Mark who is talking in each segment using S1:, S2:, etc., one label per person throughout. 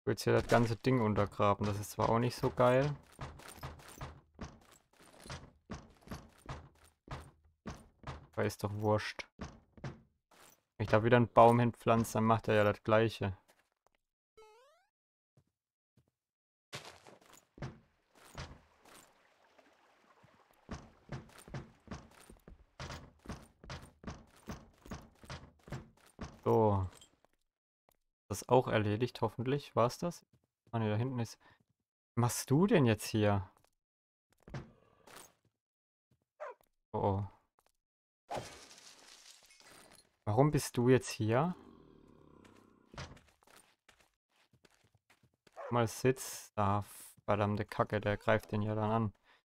S1: Ich will jetzt hier das ganze Ding untergraben. Das ist zwar auch nicht so geil. Aber ist doch wurscht. Wenn ich da wieder einen Baum hinpflanze, dann macht er ja das Gleiche. So. Das ist auch erledigt, hoffentlich. War es das? Ah ne, da hinten ist. Was machst du denn jetzt hier? Oh, oh. Warum bist du jetzt hier? Mal Sitz. Ah, verdammte Kacke, der greift den ja dann an.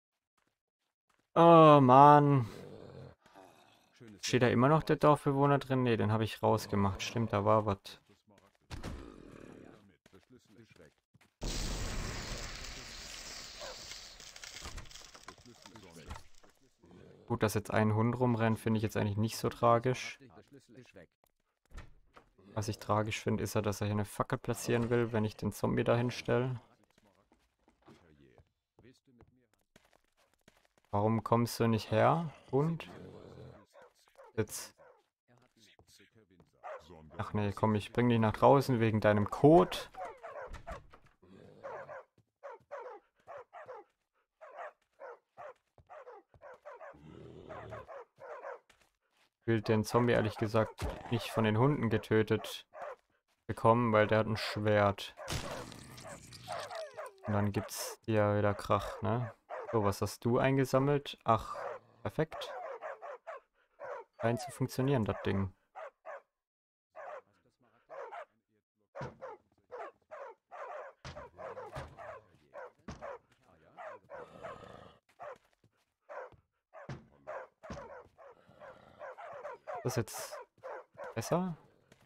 S1: Oh, Mann. Steht da immer noch der Dorfbewohner drin? Ne, den habe ich rausgemacht. Stimmt, da war was. Gut, dass jetzt ein Hund rumrennt, finde ich jetzt eigentlich nicht so tragisch. Was ich tragisch finde, ist ja, dass er hier eine Fackel platzieren will, wenn ich den Zombie da hinstelle. Warum kommst du nicht her, Hund? Jetzt. Ach nee, komm, ich bring dich nach draußen wegen deinem Code. Ich will den Zombie ehrlich gesagt nicht von den Hunden getötet bekommen, weil der hat ein Schwert. Und dann gibt's hier wieder Krach, ne? So, was hast du eingesammelt? Ach, perfekt. Scheint zu funktionieren, das Ding. Ist das jetzt besser?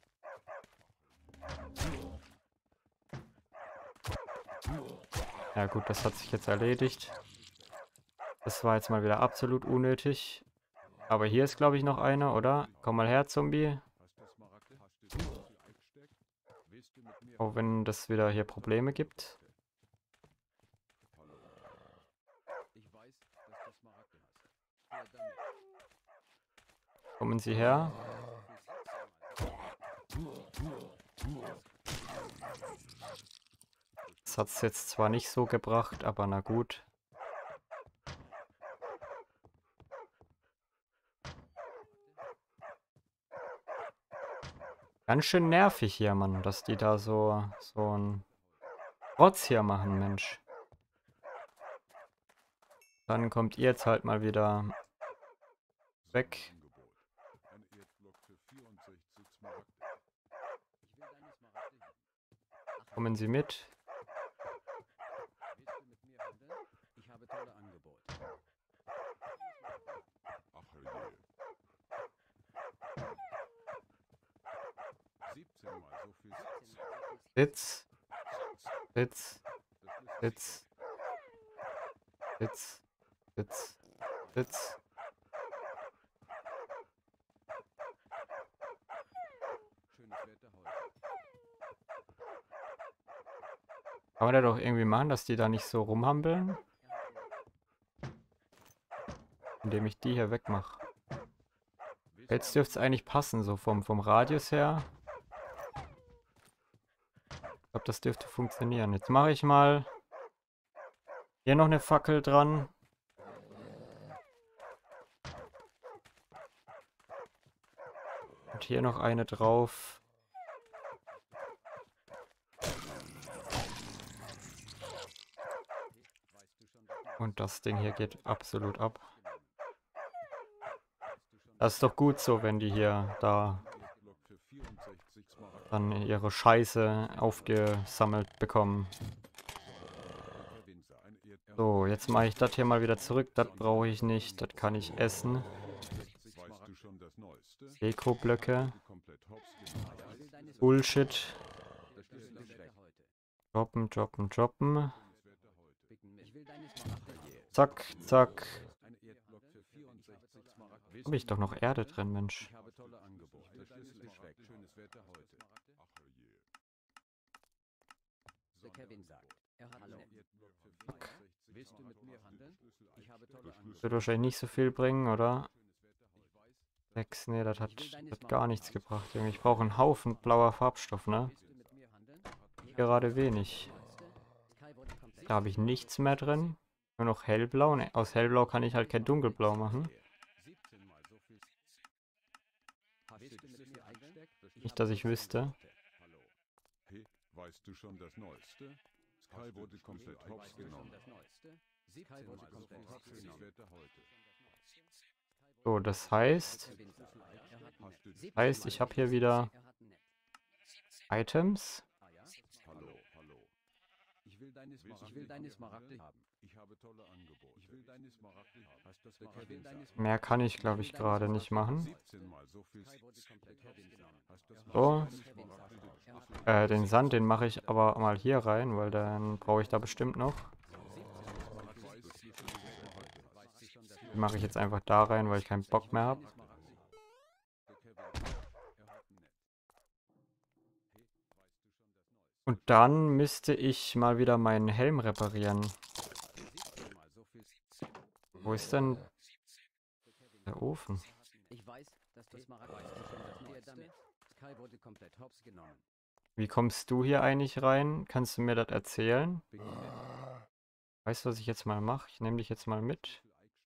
S1: Ja gut, das hat sich jetzt erledigt. Das war jetzt mal wieder absolut unnötig. Aber hier ist, glaube ich, noch einer, oder? Komm mal her, Zombie. Auch wenn das wieder hier Probleme gibt. Kommen Sie her. Das hat es jetzt zwar nicht so gebracht, aber na gut. Ganz schön nervig hier, Mann, dass die da so ein Rotz hier machen, Mensch. Dann kommt ihr jetzt halt mal wieder weg. Kommen Sie mit. Sitz, Sitz, Sitz, Sitz, Sitz, Sitz. Kann man da doch irgendwie machen, dass die da nicht so rumhampeln? Indem ich die hier wegmache. Jetzt dürfte es eigentlich passen, so vom Radius her. Ich glaube, das dürfte funktionieren. Jetzt mache ich mal hier noch eine Fackel dran. Und hier noch eine drauf. Und das Ding hier geht absolut ab. Das ist doch gut so, wenn die hier da dann ihre Scheiße aufgesammelt bekommen. So, jetzt mache ich das hier mal wieder zurück. Das brauche ich nicht. Das kann ich essen. Deko-Blöcke. Bullshit. Droppen, droppen, droppen. Zack, zack. Habe ich doch noch Erde drin, Mensch.
S2: Der Kevin sagt, er hat Hallo. Willst du mit mir handeln? Ich habe tolle Angebote.
S1: Wird wahrscheinlich nicht so viel bringen, oder? 6, nee, das hat gar nichts gebracht. Irgendwie. Ich brauche einen Haufen blauer Farbstoff, ne?
S2: Willst du mit mir handeln?
S1: Gerade wenig. Da habe ich nichts mehr drin. Nur noch hellblau. Ne, aus hellblau kann ich halt kein dunkelblau machen. Nicht, dass ich wüsste.
S3: Hey, weißt du schon das Neueste? Sky wurde komplett hops genommen.
S1: So, das heißt, ich habe hier wieder Items.
S3: Hallo, hallo. Ich will deine Smaragde haben. Ich habe tolle Angebote. Ich will deine Smaragde haben. Hast du Smaragde?
S1: Mehr kann ich, glaube ich, gerade nicht machen.
S3: 17 mal so viel.
S1: So. Den Sand, den mache ich aber mal hier rein, weil dann brauche ich da bestimmt noch. Den mache ich jetzt einfach da rein, weil ich keinen Bock mehr habe. Und dann müsste ich mal wieder meinen Helm reparieren. Wo ist denn der Ofen?
S2: Ich weiß, dass du Smaragd weißt du schon das Neueste. Sky wurde komplett hops genommen.
S1: Wie kommst du hier eigentlich rein? Kannst du mir das erzählen? Weißt du, was ich jetzt mal mache? Ich nehme dich jetzt mal mit.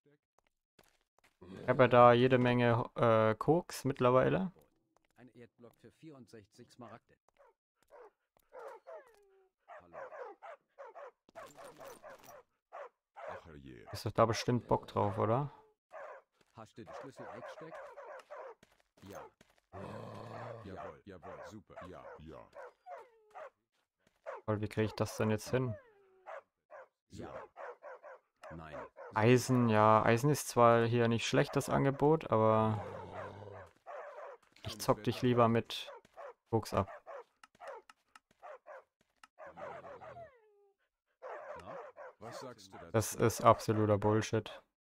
S1: Ich habe ja da jede Menge Koks mittlerweile.
S2: Ein Erdblock für 64 Smaragde.
S3: Ach je.
S1: Ist doch da bestimmt Bock drauf, oder?
S2: Hast du den Schlüssel eingesteckt?
S3: Ja. Jawohl, jawohl, super. Ja, ja.
S1: Weil wie kriege ich das denn jetzt hin?
S2: Ja. Nein.
S1: Eisen, ja, Eisen ist zwar hier nicht schlecht, das Angebot, aber ich zock dich lieber mit Koks ab.
S3: Na, was sagst du dazu?
S1: Das ist absoluter Bullshit.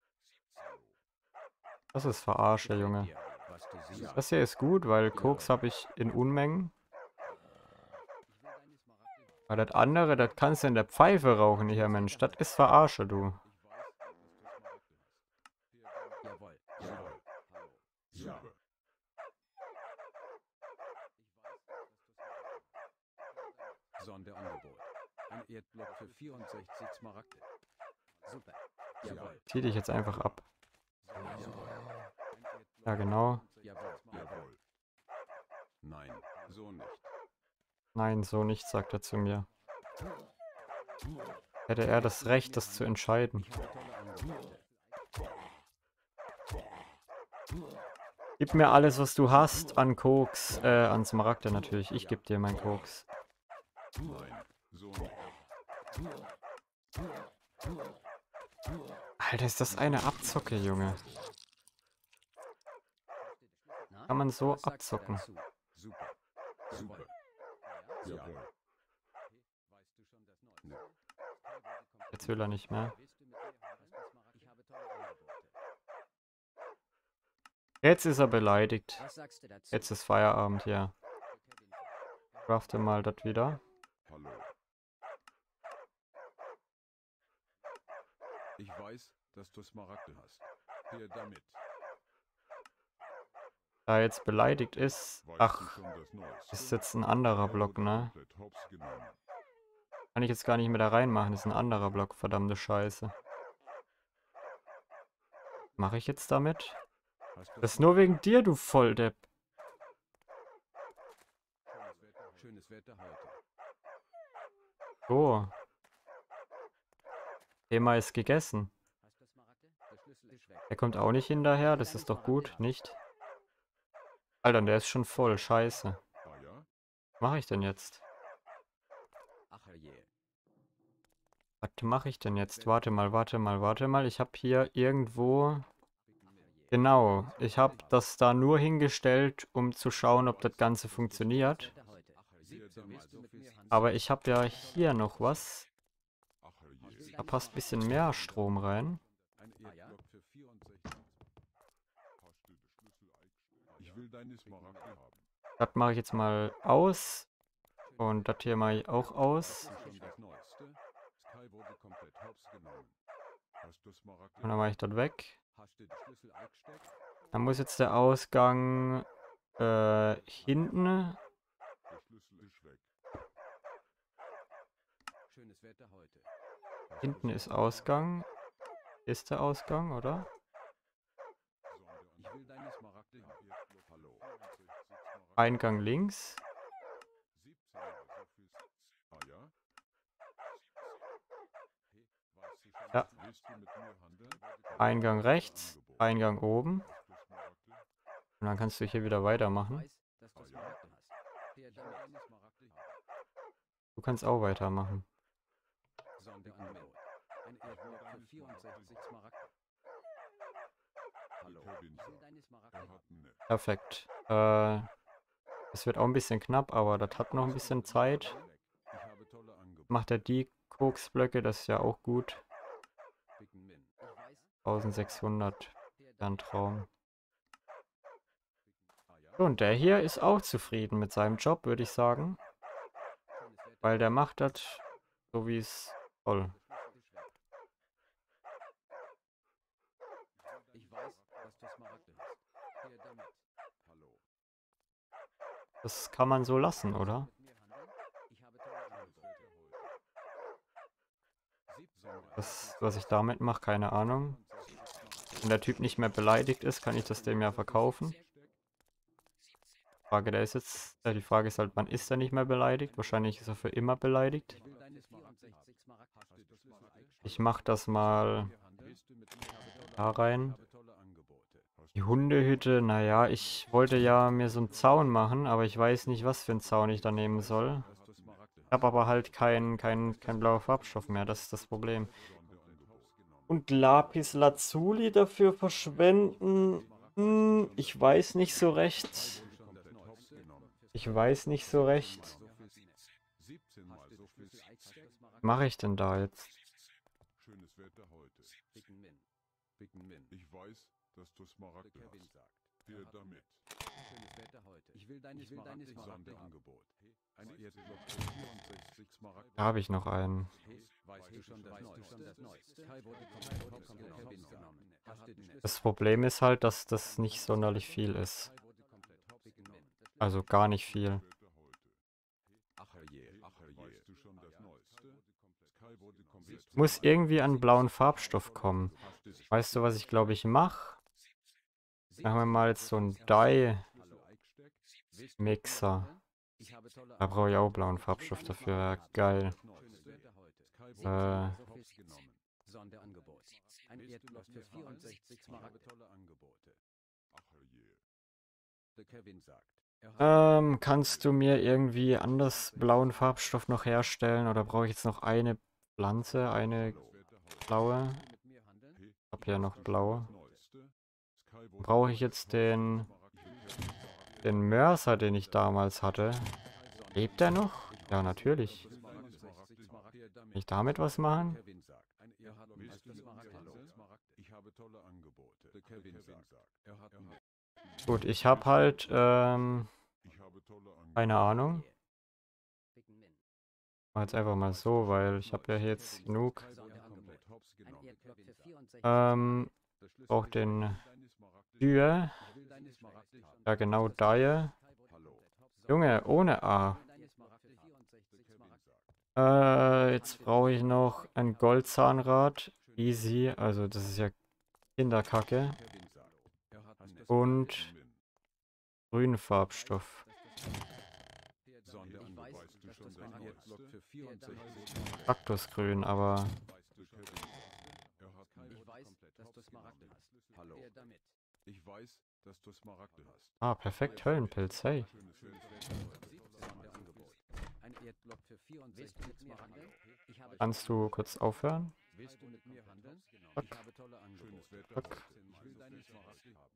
S1: Das ist Verarsche, Junge.
S2: Was du siehst.
S1: Das hier ist gut, weil Koks habe ich in Unmengen. Aber das andere, das kannst du in der Pfeife rauchen hier, Mensch. Das ist Verarsche, du.
S2: Jawohl.
S3: Jawohl. Ja.
S2: Sonderangebot. Ein Erdblock für 64 Smaragde. Super. Jawohl.
S1: Zieh dich jetzt einfach ab. Ja, genau.
S2: Jawohl.
S3: Jawohl. Nein, so nicht.
S1: Nein, so nicht, sagt er zu mir. Hätte er das Recht, das zu entscheiden. Gib mir alles, was du hast, an Koks, an Smaragde natürlich. Ich geb dir mein Koks.
S3: Nein, so nicht.
S1: Alter, ist das eine Abzocke, Junge. Kann man so abzocken.
S3: Super. Super. Jawohl.
S1: Jetzt will er nicht mehr. Jetzt ist er beleidigt.
S2: Was sagst du dazu?
S1: Jetzt ist Feierabend hier. Crafte mal das wieder.
S3: Hallo. Ich weiß, dass du Smaragde hast. Hier damit.
S1: Da er jetzt beleidigt ist.
S3: Weißt du
S1: Ach,
S3: schon das Neueste?
S1: ist jetzt ein anderer
S3: Sky
S1: Block,
S3: wurde
S1: ne?
S3: komplett hops genommen.
S1: Kann ich jetzt gar nicht mehr da reinmachen. Das ist ein anderer Block. Verdammte Scheiße. Mache ich jetzt damit?
S3: Hast du
S1: Das ist nur wegen dir, du Volldepp.
S3: schönes Wetter heute?
S1: So. Thema ist gegessen.
S2: Der Schlüssel ist weg.
S1: Er kommt auch nicht hinterher. Das ist doch gut, nicht? Alter, der ist schon voll. Scheiße.
S3: Ah ja?
S1: Was mache ich denn jetzt?
S2: Ach je.
S1: Was mache ich denn jetzt? Warte mal, warte mal, warte mal. Ich habe hier irgendwo... Genau, ich habe das da nur hingestellt, um zu schauen, ob das Ganze funktioniert. Aber ich habe ja hier noch was.
S3: Ach je.
S1: Da passt ein bisschen mehr Strom rein.
S3: Ein Erdblock für 64. Hast du den Schlüssel eingestellt? Ich will deine Smaragde haben.
S1: Das mache ich jetzt mal aus. Und das hier mache ich auch aus.
S3: Hast du schon das Neueste? Sky wurde komplett hops genommen. Hast du Smaragde?
S1: Und dann mache ich das weg.
S3: Hast du die Schlüssel eingesteckt?
S1: Dann muss jetzt der Ausgang hinten.
S3: Der Schlüssel ist weg.
S2: Schönes Wetter heute.
S3: Hast du
S1: Hinten ist
S3: Smaragde?
S1: Ausgang. Ist der Ausgang, oder?
S3: Ich will deine Smaragde haben. Hallo.
S1: Eingang links.
S3: 17 mal so viel. Ah ja? Weißt du schon,
S1: Ja.
S3: willst du mit mir handeln?
S1: Eingang rechts. Eingang oben.
S3: Hast du Smaragde?
S1: Und dann kannst du hier wieder
S2: Ich
S1: weitermachen.
S2: weiß, dass du Smaragde hast. Hier damit.
S3: Deine Smaragde haben.
S1: Du kannst auch weitermachen.
S2: Sonderangebot. Ein Erdblock für 64 Smaragde. Hallo.
S3: Kevin
S2: Ich will
S3: sagt,
S2: deine Smaragde
S3: er
S2: haben.
S3: hat ne.
S1: Perfekt. Es wird auch ein bisschen knapp, aber das hat noch ein bisschen Zeit.
S3: Ich habe tolle Angebote.
S1: Macht er die Koksblöcke, das ist ja auch gut.
S2: Big Min. Ich weiß.
S1: 1600.
S2: Hier
S1: Wäre ein Traum.
S3: Ah ja?
S1: So, und der hier ist auch zufrieden mit seinem Job, würde ich sagen.
S2: Schönes Wetter.
S1: Weil der macht das so, wie es soll.
S2: Ich weiß, dass du Smaragde hast. Hier damit.
S3: Hallo.
S1: Das kann man so lassen, oder?
S2: Mit mir handeln? Ich habe tolle Angebote.
S3: 17 mal
S1: Das, was ich damit mache, keine Ahnung. Wenn der Typ nicht mehr beleidigt ist, kann ich das dem ja verkaufen. Die Frage ist halt, wann ist er nicht mehr beleidigt? Wahrscheinlich ist er für immer beleidigt.
S2: Ich will deine 64 Smaragde. Hast du das Schlüssel eingesteckt?
S1: Ich mache das mal
S3: Willst du mit mir handeln?
S1: da rein.
S3: Ich habe tolle Angebote. Hast
S1: Die
S3: du
S1: Hundehütte, naja, ich wollte ja mir so einen Zaun machen, aber ich weiß nicht, was für einen Zaun ich da nehmen soll.
S3: Hast du Smaragde?
S1: Ich habe aber halt keinen blauer Farbstoff mehr, das ist das Problem.
S3: Sonderangebot.
S1: Und Lapis Lazuli dafür verschwenden? Ich weiß nicht so recht.
S3: Komplett hops genommen.
S1: Ich weiß nicht so recht.
S3: So viel. 17 mal so viel.
S1: Was mache ich denn da jetzt?
S3: Schönes Wetter heute.
S2: Big Min.
S3: Big Min. Ich weiß, dass du Smaragde
S2: Kevin
S3: hast.
S2: sagt.
S3: Hier damit.
S2: Schönes Wetter heute. Ich will deine Smaragde haben.
S3: Sonderangebot. Ein Erdblock für 64 Smaragde.
S1: Da habe ich noch einen.
S2: Weißt du schon das Neueste? Sky wurde komplett hops genommen. Kevin genommen. Hast du die Schlüssel?
S1: Das Problem ist halt, dass das nicht sonderlich viel ist.
S2: Sky wurde komplett hops genommen.
S1: Also gar nicht viel.
S3: Wetter heute. Ach herrje. Weißt du schon das Neueste? Sky wurde komplett.
S1: Muss irgendwie an blauen Farbstoff kommen.
S3: Hast du die
S1: Weißt du, was ich glaube ich mache? Machen wir mal jetzt so einen
S3: Schlüssel eingesteckt?
S1: Dye-Mixer.
S2: Ich habe tolle
S1: Da brauche ich auch blauen Farbstoff dafür. Ja, geil.
S2: Schönes Wetter heute.
S3: Sky
S1: Äh.
S3: wurde hops genommen.
S2: Sonderangebot. Ein Erdblock für 64 Smaragde.
S3: Tolle Angebote. Ach herje.
S2: Der Kevin sagt. Er hat
S1: Kannst du mir irgendwie anders blauen Farbstoff noch herstellen? Oder brauche ich jetzt noch eine Pflanze, eine blaue?
S2: mit mir handeln?
S1: Ich habe hier noch blaue.
S3: Neueste. Sky wurde
S1: Brauche ich jetzt den Mörser, den ich damals hatte? Lebt der noch? Ja, natürlich. Kann ich damit was machen?
S2: Kevin sagt. Er hat
S3: Willst du mit mir
S2: Smaragde.
S3: handeln? Ich habe tolle Angebote. Der Kevin sagt. Er hat
S1: Gut, ich habe halt,
S3: Ich habe tolle Angebote.
S1: keine Ahnung.
S2: Big Min.
S1: Mach jetzt einfach mal so, weil ich habe ja hier jetzt genug.
S2: Sonderangebot. Ein Erdblock für 64
S1: Auch den Dye.
S2: Ich will deine Smaragde haben.
S1: Ja, genau, Dye.
S3: Hallo.
S1: Junge, ohne A.
S2: Deine Smaragde 64 Smaragde.
S1: Jetzt brauche ich noch ein Goldzahnrad. Easy, also das ist ja Kinderkacke.
S3: Kevin sagt. Er hat
S1: Und grünen Farbstoff.
S3: Sonderangebot. Weißt du schon das Erdblock für 64
S1: Kaktusgrün, aber
S3: Weißt du, Kevin sagt. Er hat
S2: Ich weiß, dass du Smaragde hast.
S3: Hallo.
S2: Her damit.
S3: Ich weiß, dass du Smaragde hast.
S1: perfekt, Höllenpilz, hey.
S3: Schönes Wetter.
S2: Sonderangebot. Ein Erdblock für 64 Smaragde. Ich habe
S1: Kannst du kurz aufhören?
S3: Willst du mit mir handeln?
S1: Zack.
S3: Ich habe tolle Angebote. Schönes Wetter.
S1: Zack.
S3: Ich will deine Smaragde haben.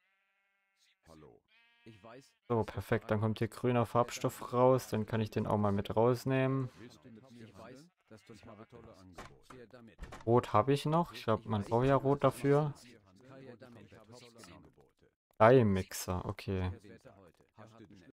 S3: Hallo.
S2: Ich weiß.
S1: So, perfekt, dann kommt hier grüner Farbstoff raus, dann kann ich den auch mal mit rausnehmen.
S3: Willst du mit mir
S2: Ich weiß,
S3: handeln?
S2: dass du
S3: Ich habe
S2: Smaragde
S3: tolle
S2: hast.
S3: Angebote.
S2: Her damit.
S1: Rot habe ich noch, ich glaube, man braucht ja Rot dafür.
S2: Sky wurde damit. Ich habe tolle Angebote.
S1: Dye-Mixer, okay.
S2: Wetter heute.
S3: Hast du die